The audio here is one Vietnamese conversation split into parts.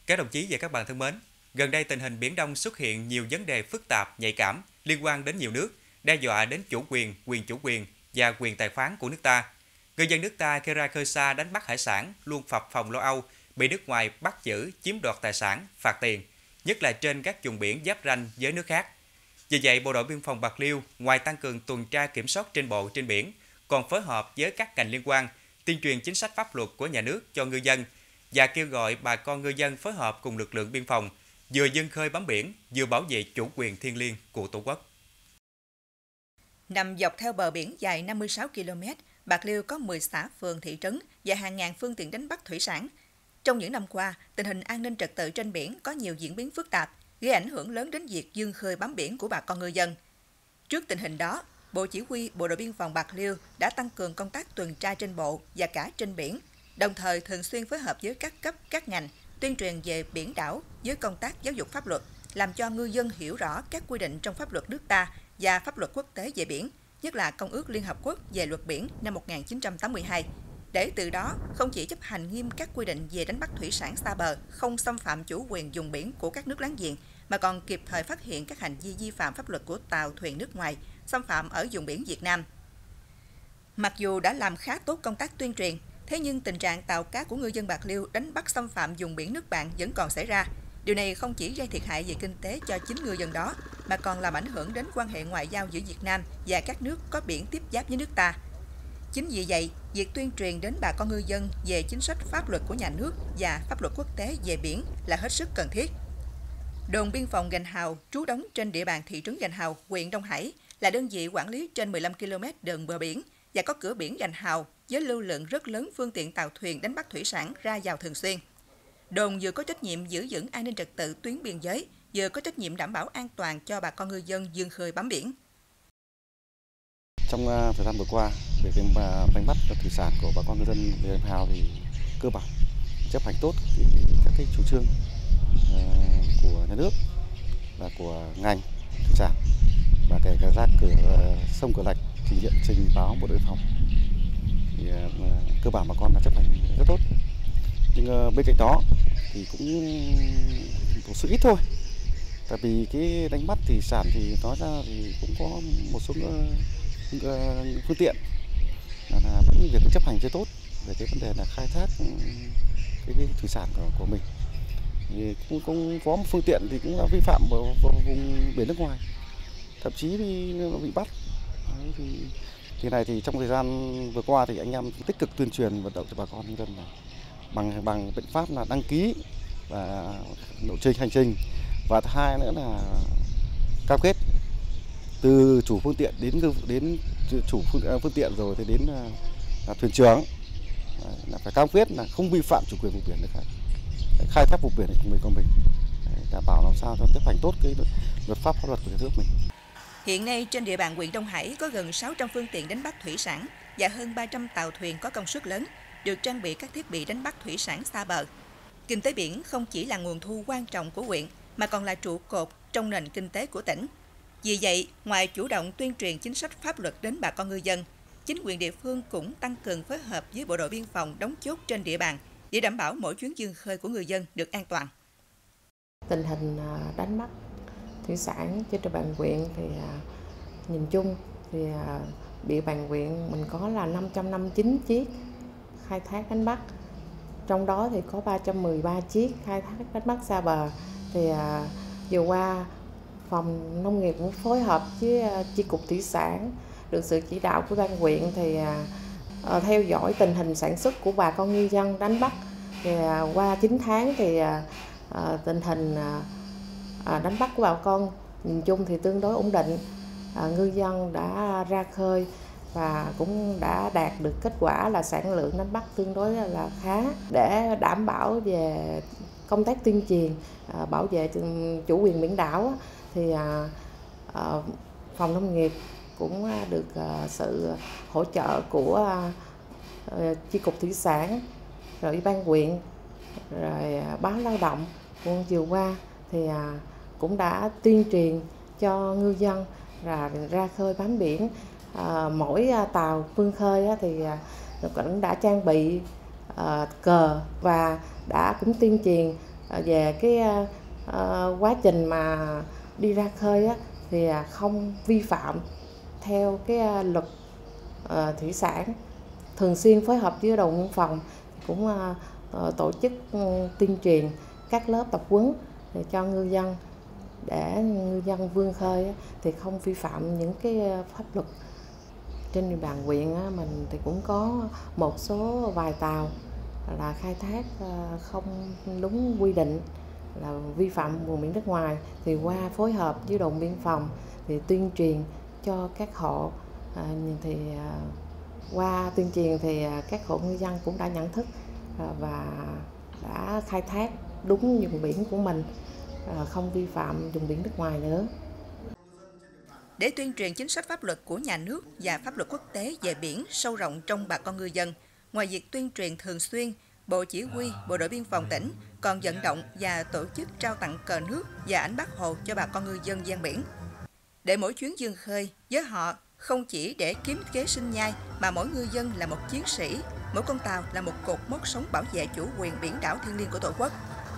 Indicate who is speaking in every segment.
Speaker 1: Các đồng chí và các bạn thân mến, gần đây tình hình Biển Đông xuất hiện nhiều vấn đề phức tạp, nhạy cảm liên quan đến nhiều nước, đe dọa đến chủ quyền, quyền chủ quyền và quyền tài phán của nước ta. Người dân nước ta khi ra khơi xa đánh bắt hải sản luôn phập phồng lo âu, bị nước ngoài bắt giữ, chiếm đoạt tài sản, phạt tiền, nhất là trên các vùng biển giáp ranh với nước khác. Vì vậy, Bộ đội Biên phòng Bạc Liêu ngoài tăng cường tuần tra kiểm soát trên bộ trên biển, còn phối hợp với các ngành liên quan, tuyên truyền chính sách pháp luật của nhà nước cho ngư dân và kêu gọi bà con ngư dân phối hợp cùng lực lượng biên phòng, vừa vươn khơi bám biển, vừa bảo vệ chủ quyền thiêng liêng của Tổ quốc.
Speaker 2: Nằm dọc theo bờ biển dài 56 km, Bạc Liêu có 10 xã phường thị trấn và hàng ngàn phương tiện đánh bắt thủy sản. Trong những năm qua, tình hình an ninh trật tự trên biển có nhiều diễn biến phức tạp, gây ảnh hưởng lớn đến việc vươn khơi bám biển của bà con ngư dân. Trước tình hình đó, Bộ Chỉ huy Bộ đội Biên phòng Bạc Liêu đã tăng cường công tác tuần tra trên bộ và cả trên biển, đồng thời thường xuyên phối hợp với các cấp, các ngành, tuyên truyền về biển đảo với công tác giáo dục pháp luật, làm cho ngư dân hiểu rõ các quy định trong pháp luật nước ta và pháp luật quốc tế về biển, nhất là Công ước Liên Hợp Quốc về luật biển năm 1982, để từ đó không chỉ chấp hành nghiêm các quy định về đánh bắt thủy sản xa bờ, không xâm phạm chủ quyền vùng biển của các nước láng giềng, mà còn kịp thời phát hiện các hành vi vi phạm pháp luật của tàu thuyền nước ngoài xâm phạm ở vùng biển Việt Nam. Mặc dù đã làm khá tốt công tác tuyên truyền, thế nhưng tình trạng tàu cá của ngư dân Bạc Liêu đánh bắt xâm phạm vùng biển nước bạn vẫn còn xảy ra. Điều này không chỉ gây thiệt hại về kinh tế cho chính ngư dân đó, mà còn làm ảnh hưởng đến quan hệ ngoại giao giữa Việt Nam và các nước có biển tiếp giáp với nước ta. Chính vì vậy, việc tuyên truyền đến bà con ngư dân về chính sách pháp luật của nhà nước và pháp luật quốc tế về biển là hết sức cần thiết. Đồn biên phòng Gành Hào trú đóng trên địa bàn thị trấn Gành Hào, huyện Đông Hải, là đơn vị quản lý trên 15 km đường bờ biển và có cửa biển Gành Hào với lưu lượng rất lớn phương tiện tàu thuyền đánh bắt thủy sản ra vào thường xuyên. Đồn vừa có trách nhiệm giữ vững an ninh trật tự tuyến biên giới, vừa có trách nhiệm đảm bảo an toàn cho bà con ngư dân vươn khơi bám biển.
Speaker 3: Trong thời gian vừa qua, về đánh bắt thủy sản của bà con ngư dân Gành Hào thì cơ bản chấp hành tốt các cái chủ trương của nhà nước và của ngành thủy sản, và kể cả ra cửa sông Cửa Lạch trình báo Bộ đội biên phòng thì cơ bản bà con đã chấp hành rất tốt. Nhưng bên cạnh đó thì cũng một số ít thôi, tại vì cái đánh bắt thủy sản thì nói ra thì cũng có một số phương tiện là vẫn việc chấp hành chưa tốt về cái vấn đề là khai thác cái thủy sản của mình. Thì cũng có một phương tiện thì cũng đã vi phạm vào vùng biển nước ngoài, thậm chí bị bắt. Đấy, thì này thì trong thời gian vừa qua thì anh em tích cực tuyên truyền vận động cho bà con nhân dân là bằng biện pháp là đăng ký và lộ trình hành trình, và thứ hai nữa là cam kết từ chủ phương tiện đến chủ phương tiện rồi thì đến là thuyền trưởng là phải cam kết là không vi phạm chủ quyền vùng biển nước khác, khai thác vùng biển của mình, đảm bảo làm sao cho chấp hành tốt cái luật pháp pháp luật của nhà nước mình.
Speaker 2: Hiện nay trên địa bàn huyện Đông Hải có gần 600 phương tiện đánh bắt thủy sản và hơn 300 tàu thuyền có công suất lớn, được trang bị các thiết bị đánh bắt thủy sản xa bờ. Kinh tế biển không chỉ là nguồn thu quan trọng của huyện, mà còn là trụ cột trong nền kinh tế của tỉnh. Vì vậy, ngoài chủ động tuyên truyền chính sách pháp luật đến bà con ngư dân, chính quyền địa phương cũng tăng cường phối hợp với Bộ đội Biên phòng đóng chốt trên địa bàn để đảm bảo mỗi chuyến vươn khơi của ngư dân được an toàn.
Speaker 4: Tình hình đánh bắt thủy sản trên địa bàn huyện thì nhìn chung thì địa bàn huyện mình có là 559 chiếc khai thác đánh bắt, trong đó thì có 313 chiếc khai thác đánh bắt xa bờ. Thì vừa qua phòng nông nghiệp cũng phối hợp với chi cục thủy sản, được sự chỉ đạo của ban huyện thì theo dõi tình hình sản xuất của bà con ngư dân đánh bắt. Thì qua 9 tháng thì tình hình đánh bắt của bà con nhìn chung thì tương đối ổn định. Ngư dân đã ra khơi và cũng đã đạt được kết quả là sản lượng đánh bắt tương đối là khá. Để đảm bảo về công tác tuyên truyền bảo vệ chủ quyền biển đảo thì phòng nông nghiệp cũng được sự hỗ trợ của chi cục thủy sản, rồi ủy ban huyện, rồi báo Lao động. Vừa qua thì cũng đã tuyên truyền cho ngư dân là ra khơi bám biển. Mỗi tàu vươn khơi thì cũng đã trang bị cờ và đã cũng tuyên truyền về cái quá trình mà đi ra khơi á, thì không vi phạm theo cái luật thủy sản, thường xuyên phối hợp với đồn biên phòng cũng tổ chức tuyên truyền các lớp tập huấn để cho ngư dân, để ngư dân vươn khơi thì không vi phạm những cái pháp luật. Trên địa bàn huyện mình thì cũng có một số vài tàu là khai thác không đúng quy định, là vi phạm vùng biển nước ngoài, thì qua phối hợp với đồn biên phòng thì tuyên truyền cho các hộ, thì qua tuyên truyền thì các hộ ngư dân cũng đã nhận thức và đã khai thác đúng vùng biển của mình, không vi phạm vùng biển nước ngoài nữa.
Speaker 2: Để tuyên truyền chính sách pháp luật của nhà nước và pháp luật quốc tế về biển sâu rộng trong bà con ngư dân, ngoài việc tuyên truyền thường xuyên, Bộ Chỉ huy Bộ đội Biên phòng tỉnh còn vận động và tổ chức trao tặng cờ nước và ảnh Bác Hồ cho bà con ngư dân ven biển. Để mỗi chuyến vươn khơi với họ không chỉ để kiếm kế sinh nhai, mà mỗi ngư dân là một chiến sĩ, mỗi con tàu là một cột mốc sống bảo vệ chủ quyền biển đảo thiêng liêng của Tổ quốc.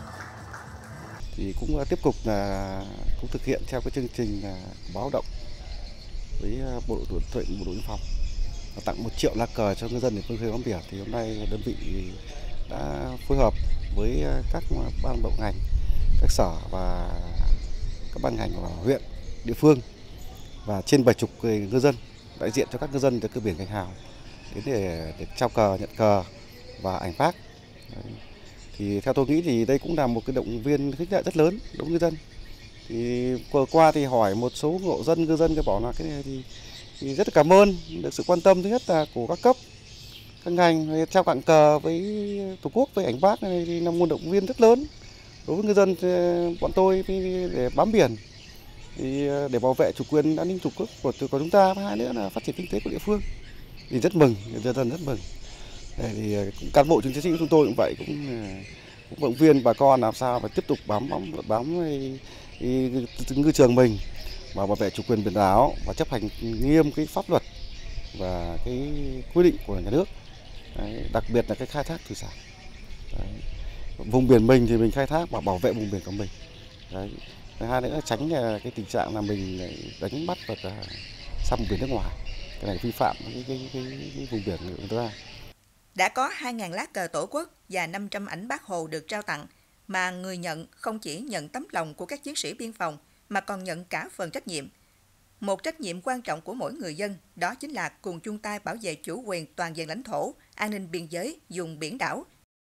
Speaker 3: Thì cũng tiếp tục cũng thực hiện theo cái chương trình báo động với Bộ đội Biên phòng tặng 1 triệu lá cờ cho ngư dân để vươn khơi bám biển. Thì hôm nay đơn vị đã phối hợp với các ban bộ ngành, các sở và các ban ngành của huyện, địa phương và trên 70 người ngư dân đại diện cho các ngư dân từ cửa biển Gành Hào đến để trao cờ, nhận cờ và ảnh bác. Thì theo tôi nghĩ thì đây cũng là một cái động viên khích lệ rất lớn đối với ngư dân. Thì vừa qua thì hỏi một số hộ dân, ngư dân bảo là cái này thì rất là cảm ơn được sự quan tâm, thứ nhất là của các cấp, các ngành, trao tặng cờ với Tổ quốc, với ảnh bác này thì là nguồn động viên rất lớn đối với ngư dân bọn tôi để bám biển, thì để bảo vệ chủ quyền an ninh tổ quốc của chúng ta, và hai nữa là phát triển kinh tế của địa phương. Thì rất mừng, nhân dân rất mừng. Thì cán bộ chiến sĩ của chúng tôi cũng vậy, cũng động viên bà con làm sao phải tiếp tục bám ngư trường mình và bảo vệ chủ quyền biển đảo và chấp hành nghiêm cái pháp luật và cái quy định của nhà nước. Đặc biệt là cái khai thác thủy sản. Vùng biển mình thì mình khai thác và bảo vệ vùng biển của mình. Hai nữa là tránh cái tình trạng là mình đánh bắt và sang vùng biển nước ngoài. Cái này vi phạm cái vùng biển của chúng ta.
Speaker 2: Đã có 2.000 lá cờ Tổ quốc và 500 ảnh Bác Hồ được trao tặng, mà người nhận không chỉ nhận tấm lòng của các chiến sĩ biên phòng mà còn nhận cả phần trách nhiệm. Một trách nhiệm quan trọng của mỗi người dân đó chính là cùng chung tay bảo vệ chủ quyền toàn vẹn lãnh thổ, an ninh biên giới, vùng biển đảo.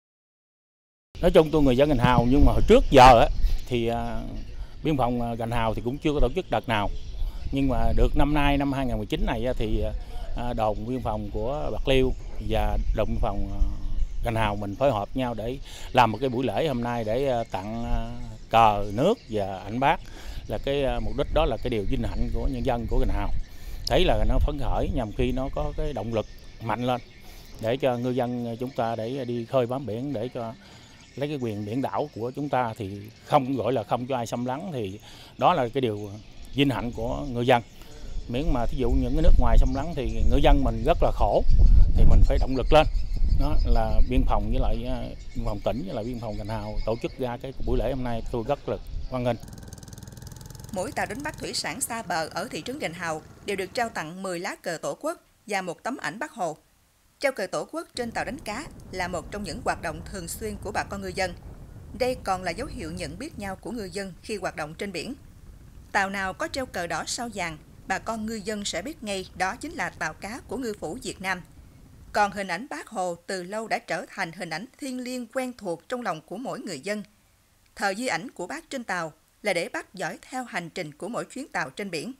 Speaker 5: Nói chung tôi người dân Gành Hào, nhưng mà hồi trước giờ thì biên phòng Gành Hào thì cũng chưa có tổ chức đợt nào. Nhưng mà được năm nay, năm 2019 này thì đồn biên phòng của Bạc Liêu và đồn biên phòng Gành Hào mình phối hợp nhau để làm một cái buổi lễ hôm nay để tặng cờ nước và ảnh bác. Là cái mục đích đó là cái điều vinh hạnh của nhân dân của Gành Hào, thấy là nó phấn khởi nhằm khi nó có cái động lực mạnh lên để cho ngư dân chúng ta để đi khơi bám biển, để cho lấy cái quyền biển đảo của chúng ta thì không gọi là không cho ai xâm lấn, thì đó là cái điều vinh hạnh của ngư dân. Miễn mà thí dụ những cái nước ngoài xâm lấn thì ngư dân mình rất là khổ, thì mình phải động lực lên. Đó là biên phòng với lại biên phòng tỉnh với lại biên phòng Gành Hào tổ chức ra cái buổi lễ hôm nay, tôi rất là hoan nghênh.
Speaker 2: Mỗi tàu đánh bắt thủy sản xa bờ ở thị trấn Gành Hào đều được trao tặng 10 lá cờ Tổ quốc và một tấm ảnh Bác Hồ. Treo cờ Tổ quốc trên tàu đánh cá là một trong những hoạt động thường xuyên của bà con ngư dân. Đây còn là dấu hiệu nhận biết nhau của ngư dân khi hoạt động trên biển. Tàu nào có treo cờ đỏ sao vàng, bà con ngư dân sẽ biết ngay đó chính là tàu cá của ngư phủ Việt Nam. Còn hình ảnh Bác Hồ từ lâu đã trở thành hình ảnh thiêng liêng quen thuộc trong lòng của mỗi người dân. Thờ di ảnh của Bác trên tàu là để Bác dõi theo hành trình của mỗi chuyến tàu trên biển.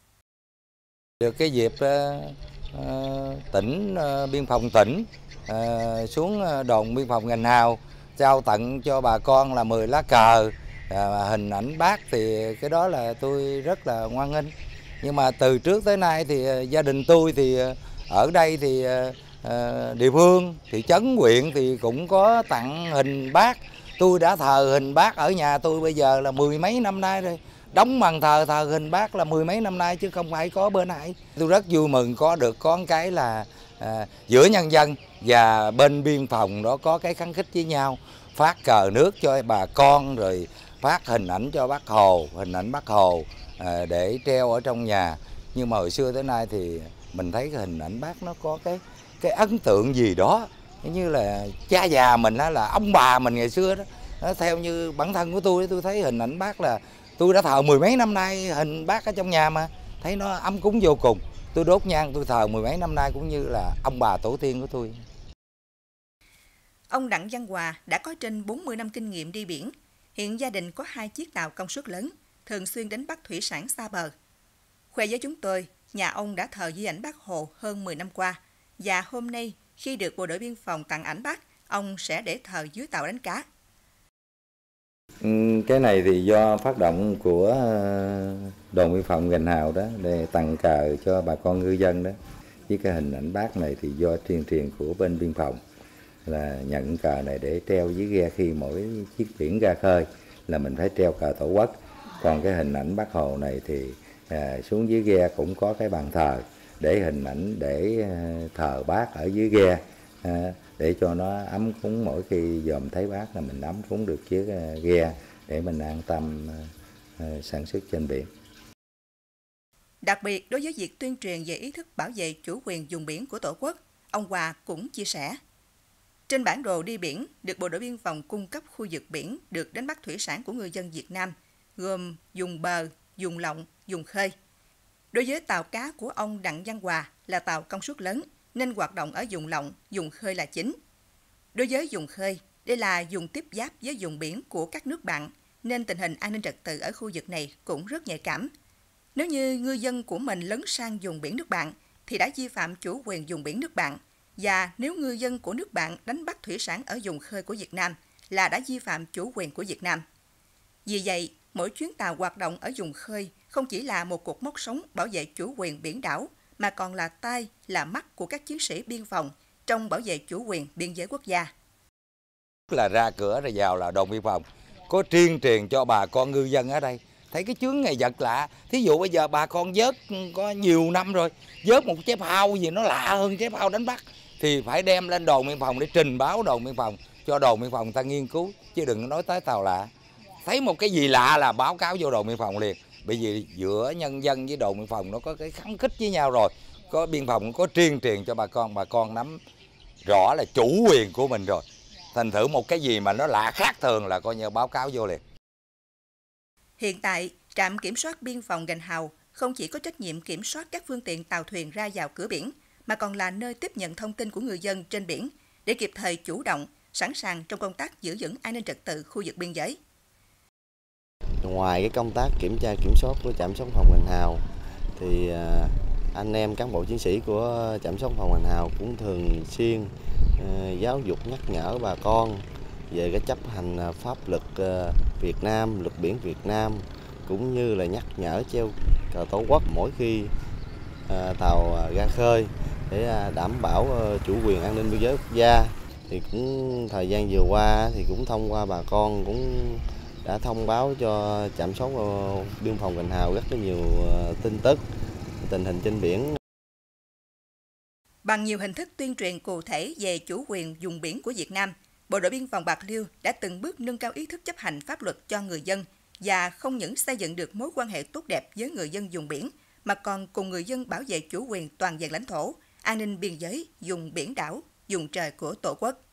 Speaker 6: Được cái dịp tỉnh biên phòng tỉnh xuống đồn biên phòng Gành Hào trao tặng cho bà con là 10 lá cờ hình ảnh Bác, thì cái đó là tôi rất là hoan nghênh. Nhưng mà từ trước tới nay thì gia đình tôi thì ở đây thì địa phương, thị trấn, huyện thì cũng có tặng hình Bác. Tôi đã thờ hình Bác ở nhà tôi bây giờ là 10 mấy năm nay rồi. Đóng bàn thờ hình Bác là 10 mấy năm nay chứ không phải có bữa nay. Tôi rất vui mừng có cái là giữa nhân dân và bên biên phòng đó có cái khăng khít với nhau, phát cờ nước cho bà con, rồi phát hình ảnh cho Bác Hồ, hình ảnh Bác Hồ để treo ở trong nhà. Nhưng mà hồi xưa tới nay thì mình thấy cái hình ảnh Bác nó có cái ấn tượng gì đó, như là cha già mình đó, là ông bà mình ngày xưa đó. Nó theo như bản thân của tôi thấy hình ảnh Bác là tôi đã thờ mười mấy năm nay hình Bác ở trong nhà mà thấy nó ấm cúng vô cùng. Tôi đốt nhang tôi thờ mười mấy năm nay cũng như là ông bà tổ tiên của tôi.
Speaker 2: Ông Đặng Văn Hòa đã có trên 40 năm kinh nghiệm đi biển. Hiện gia đình có 2 chiếc tàu công suất lớn, thường xuyên đánh bắt thủy sản xa bờ. Khoe với chúng tôi, nhà ông đã thờ di ảnh Bác Hồ hơn 10 năm qua. Và hôm nay, khi được Bộ đội Biên phòng tặng ảnh Bác, ông sẽ để thờ dưới tàu đánh cá.
Speaker 6: Cái này thì do phát động của đồn biên phòng Gành Hào đó, để tặng cờ cho bà con ngư dân đó. Với cái hình ảnh Bác này thì do tuyên truyền của bên biên phòng là nhận cờ này để treo dưới ghe, khi mỗi chiếc biển ra khơi là mình phải treo cờ Tổ quốc. Còn cái hình ảnh Bác Hồ này thì xuống dưới ghe cũng có cái bàn thờ để hình ảnh để thờ Bác ở dưới ghe, để cho nó ấm cúng, mỗi khi dòm thấy Bác là mình ấm cúng được chiếc ghe để mình an tâm sản xuất trên biển.
Speaker 2: Đặc biệt đối với việc tuyên truyền về ý thức bảo vệ chủ quyền vùng biển của Tổ quốc, ông Hòa cũng chia sẻ. Trên bản đồ đi biển được Bộ đội Biên phòng cung cấp khu vực biển được đánh bắt thủy sản của ngư dân Việt Nam, gồm vùng bờ, vùng lộng, vùng khơi. Đối với tàu cá của ông Đặng Văn Hòa là tàu công suất lớn, nên hoạt động ở vùng lộng, vùng khơi là chính. Đối với vùng khơi, đây là vùng tiếp giáp với vùng biển của các nước bạn, nên tình hình an ninh trật tự ở khu vực này cũng rất nhạy cảm. Nếu như ngư dân của mình lấn sang vùng biển nước bạn, thì đã vi phạm chủ quyền vùng biển nước bạn. Và nếu ngư dân của nước bạn đánh bắt thủy sản ở vùng khơi của Việt Nam là đã vi phạm chủ quyền của Việt Nam. Vì vậy, mỗi chuyến tàu hoạt động ở vùng khơi không chỉ là một cột mốc sống bảo vệ chủ quyền biển đảo, mà còn là tai, là mắt của các chiến sĩ biên phòng trong bảo vệ chủ quyền biên giới quốc gia.
Speaker 6: Là ra cửa rồi vào là đồn biên phòng có tuyên truyền cho bà con ngư dân ở đây. Thấy cái chướng này vật lạ. Thí dụ bây giờ bà con vớt có nhiều năm rồi, vớt một trái phao gì nó lạ hơn trái phao đánh bắt, thì phải đem lên đồn biên phòng để trình báo đồn biên phòng, cho đồn biên phòng người ta nghiên cứu, chứ đừng nói tới tàu lạ. Thấy một cái gì lạ là báo cáo vô đồn biên phòng liền. Bởi vì giữa nhân dân với đồn biên phòng nó có cái khăng khít với nhau rồi. Có biên phòng có tuyên truyền cho bà con nắm rõ là chủ quyền của mình rồi. Thành thử một cái gì mà nó lạ khác thường là coi như báo cáo vô liền.
Speaker 2: Hiện tại, trạm kiểm soát biên phòng Gành Hào không chỉ có trách nhiệm kiểm soát các phương tiện tàu thuyền ra vào cửa biển, mà còn là nơi tiếp nhận thông tin của người dân trên biển để kịp thời chủ động, sẵn sàng trong công tác giữ vững an ninh trật tự khu vực biên giới.
Speaker 7: Ngoài cái công tác kiểm tra kiểm soát của trạm biên phòng Gành Hào, thì anh em cán bộ chiến sĩ của trạm biên phòng Gành Hào cũng thường xuyên giáo dục nhắc nhở bà con về cái chấp hành pháp luật Việt Nam, luật biển Việt Nam, cũng như là nhắc nhở treo cờ Tổ quốc mỗi khi tàu ra khơi để đảm bảo chủ quyền an ninh biên giới quốc gia. Thì cũng thời gian vừa qua thì cũng thông qua bà con cũng đã thông báo cho trạm soát biên phòng Gành Hào rất là nhiều tin tức tình hình trên biển.
Speaker 2: Bằng nhiều hình thức tuyên truyền cụ thể về chủ quyền vùng biển của Việt Nam, Bộ đội Biên phòng Bạc Liêu đã từng bước nâng cao ý thức chấp hành pháp luật cho người dân và không những xây dựng được mối quan hệ tốt đẹp với người dân vùng biển, mà còn cùng người dân bảo vệ chủ quyền toàn vẹn lãnh thổ, an ninh biên giới, vùng biển đảo, vùng trời của Tổ quốc.